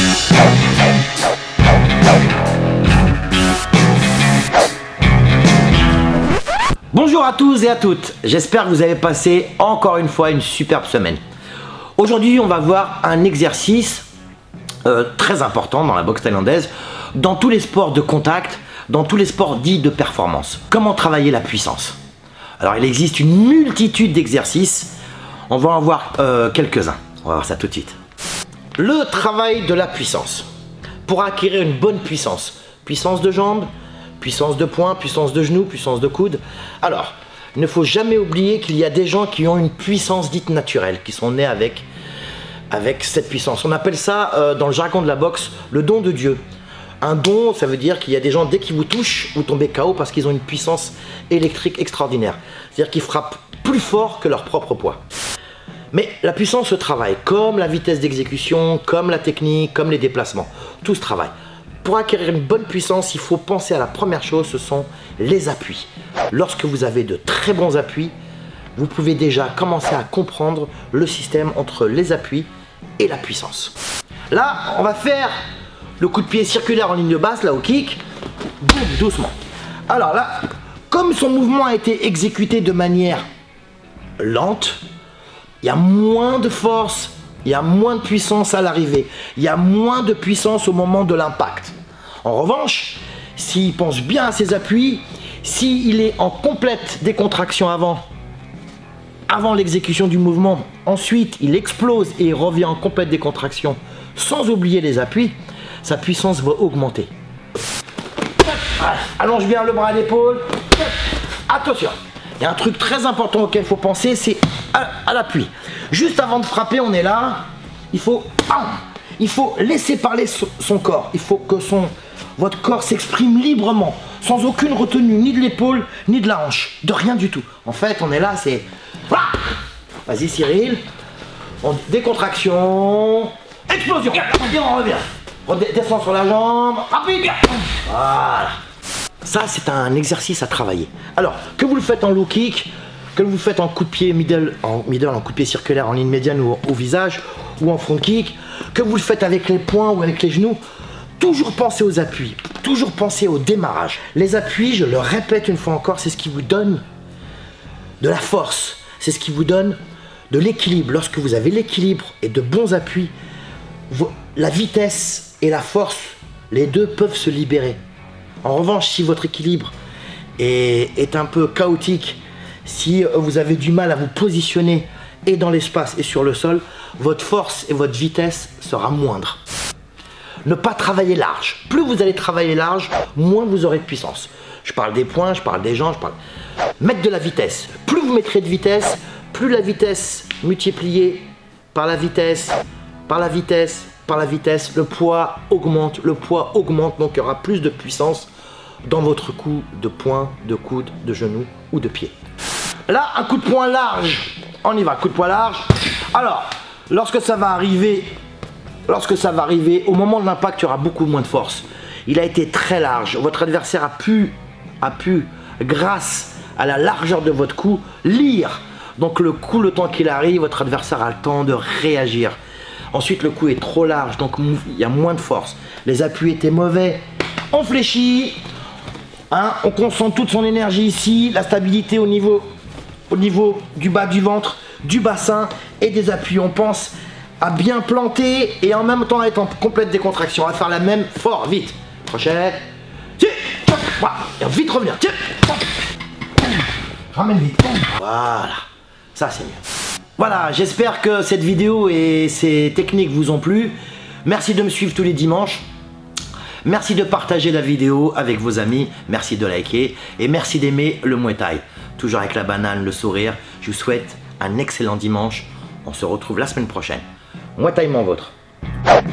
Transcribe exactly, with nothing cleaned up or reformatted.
Bonjour à tous et à toutes, j'espère que vous avez passé encore une fois une superbe semaine. Aujourd'hui on va voir un exercice euh, très important dans la boxe thaïlandaise, dans tous les sports de contact, dans tous les sports dits de performance. Comment travailler la puissance? Alors il existe une multitude d'exercices, on va en voir euh, quelques-uns, on va voir ça tout de suite. Le travail de la puissance. Pour acquérir une bonne puissance, puissance de jambes, puissance de poing, puissance de genoux, puissance de coude. Alors, il ne faut jamais oublier qu'il y a des gens qui ont une puissance dite naturelle, qui sont nés avec, avec cette puissance. On appelle ça, euh, dans le jargon de la boxe, le don de Dieu. Un don, ça veut dire qu'il y a des gens, dès qu'ils vous touchent, vous tombez K O parce qu'ils ont une puissance électrique extraordinaire. C'est-à-dire qu'ils frappent plus fort que leur propre poids. Mais la puissance se travaille, comme la vitesse d'exécution, comme la technique, comme les déplacements. Tout se travaille. Pour acquérir une bonne puissance, il faut penser à la première chose, ce sont les appuis. Lorsque vous avez de très bons appuis, vous pouvez déjà commencer à comprendre le système entre les appuis et la puissance. Là, on va faire le coup de pied circulaire en ligne basse, là au kick, boum, doucement. Alors là, comme son mouvement a été exécuté de manière lente, il y a moins de force, il y a moins de puissance à l'arrivée, il y a moins de puissance au moment de l'impact. En revanche, s'il pense bien à ses appuis, s'il est en complète décontraction avant, avant l'exécution du mouvement, ensuite il explose et il revient en complète décontraction sans oublier les appuis, sa puissance va augmenter. Allonge bien le bras à l'épaule. Attention, il y a un truc très important auquel il faut penser, c'est à, à l'appui. Juste avant de frapper, on est là, il faut, il faut laisser parler son corps. Il faut que son, votre corps s'exprime librement, sans aucune retenue, ni de l'épaule, ni de la hanche, de rien du tout. En fait, on est là, c'est... Vas-y Cyril, on, décontraction, explosion, et on revient. Redescends sur la jambe, rapide. Voilà. Ça, c'est un exercice à travailler. Alors, que vous le faites en low kick, que vous le faites en coup de pied middle, en middle, en coup de pied circulaire, en ligne médiane ou au visage, ou en front kick, que vous le faites avec les poings ou avec les genoux, toujours pensez aux appuis, toujours pensez au démarrage. Les appuis, je le répète une fois encore, c'est ce qui vous donne de la force, c'est ce qui vous donne de l'équilibre. Lorsque vous avez l'équilibre et de bons appuis, la vitesse et la force, les deux peuvent se libérer. En revanche, si votre équilibre est, est un peu chaotique, si vous avez du mal à vous positionner et dans l'espace et sur le sol, votre force et votre vitesse sera moindre. Ne pas travailler large. Plus vous allez travailler large, moins vous aurez de puissance. Je parle des poings, je parle des jambes, je parle... Mettre de la vitesse. Plus vous mettrez de vitesse, plus la vitesse multipliée par la vitesse, par la vitesse, par la vitesse, le poids augmente, le poids augmente, donc il y aura plus de puissance dans votre coup de poing, de coude, de genou ou de pied. Là, un coup de poing large, on y va, coup de poing large. Alors, lorsque ça va arriver, lorsque ça va arriver, au moment de l'impact, il y aura beaucoup moins de force. Il a été très large, votre adversaire a pu, a pu, grâce à la largeur de votre coup, lire. Donc le coup, le temps qu'il arrive, votre adversaire a le temps de réagir. Ensuite, le coup est trop large, donc il y a moins de force. Les appuis étaient mauvais, on fléchit. Hein, on concentre toute son énergie ici, la stabilité au niveau, au niveau du bas du ventre, du bassin et des appuis. On pense à bien planter et en même temps à être en complète décontraction. On va faire la même, fort, vite. Crochet. Et vite revenir. Ramène vite. Voilà, ça c'est mieux. Voilà, j'espère que cette vidéo et ces techniques vous ont plu. Merci de me suivre tous les dimanches. Merci de partager la vidéo avec vos amis, merci de liker et merci d'aimer le Muay Thai. Toujours avec la banane, le sourire, je vous souhaite un excellent dimanche. On se retrouve la semaine prochaine. Muay Thai mon vôtre.